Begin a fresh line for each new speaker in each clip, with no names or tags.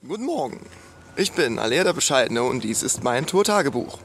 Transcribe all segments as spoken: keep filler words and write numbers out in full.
Guten Morgen, ich bin Alea der Bescheidene und dies ist mein Tourtagebuch.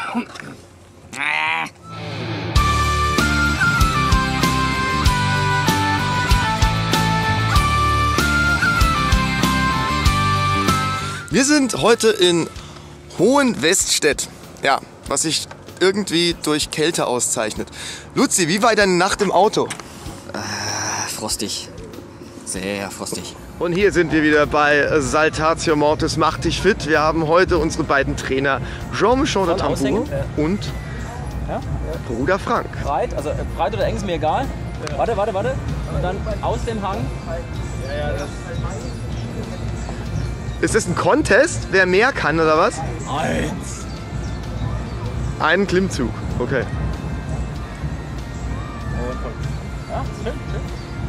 Wir sind heute in Hohenweststedt, ja, was sich irgendwie durch Kälte auszeichnet. Luzi, wie war deine Nacht im Auto?
Äh, frostig. Sehr frostig.
Und hier sind wir wieder bei Saltatio Mortis, mach dich fit. Wir haben heute unsere beiden Trainer Jean-Michel de Tambour und
ja?
Bruder Frank.
Breit, also breit oder eng ist mir egal. Warte, warte, warte. Und dann aus dem Hang.
Ist das ein Contest, wer mehr kann oder was?
Eins.
Einen Klimmzug, okay.
Ja, schön, schön.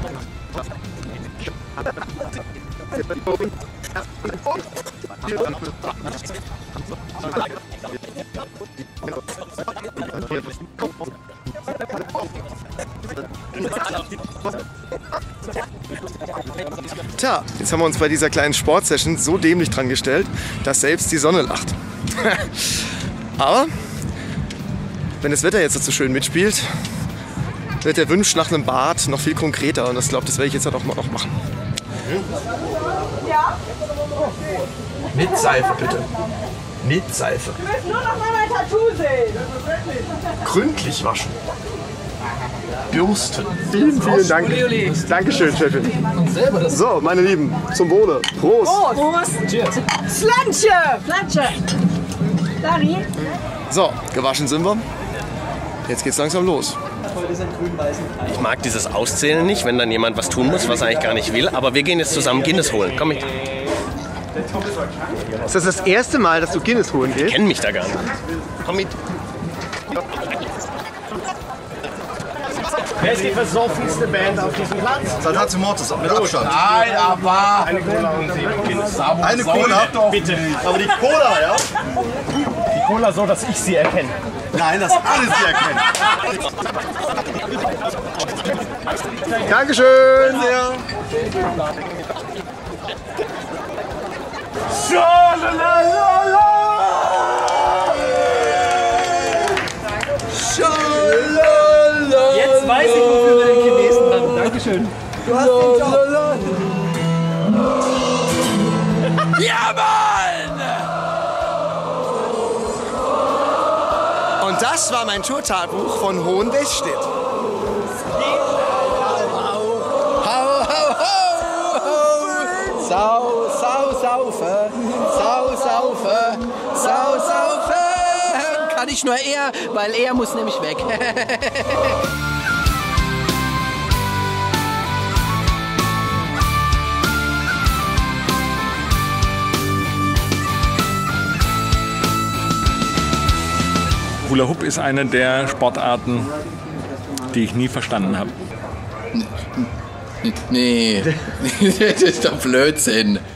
Tja, jetzt haben wir uns bei dieser kleinen Sportsession so dämlich dran gestellt, dass selbst die Sonne lacht. Aber wenn das Wetter jetzt so schön mitspielt, wird der Wunsch nach einem Bad noch viel konkreter und ich glaube, das werde ich jetzt halt auch noch machen.
Ja?
Mit Seife, bitte. Mit Seife.
Du willst nur noch mal mein Tattoo sehen.
Gründlich waschen. Bürsten.
Vielen, vielen Dank. Dankeschön, Chefin. So, meine Lieben, zum Wohle. Prost.
Prost. Cheers. Slanche. Flansche. Dari.
So, gewaschen sind wir. Jetzt geht's langsam los.
Ich mag dieses Auszählen nicht, wenn dann jemand was tun muss, was er eigentlich gar nicht will. Aber wir gehen jetzt zusammen Guinness holen. Komm mit.
Ist das das erste Mal, dass du Guinness holen gehst?
Ich kenn mich da gar nicht. Komm mit.
Wer ist die versoffenste Band auf diesem Platz?
Saltatio Mortis, mit Abstand.
Nein, aber... Eine Cola und Guinness.
Eine Cola?
Bitte.
Aber die Cola, ja?
Die Cola so, dass ich sie erkenne.
Nein, dass alle sie erkennen.
Dankeschön.
Sehr.
Jetzt weiß ich, wofür wir den Chinesen haben. Dankeschön.
Du hast den Job.
Ja, Mann! Und das war mein Tourtagebuch von Hohenweststedt.
Sau, sau, saufe, sau, saufe, sau, saufe. Kann ich nur er, weil er muss nämlich weg.
Hula Hoop ist eine der Sportarten, die ich nie verstanden habe.
Nee, das ist doch Blödsinn.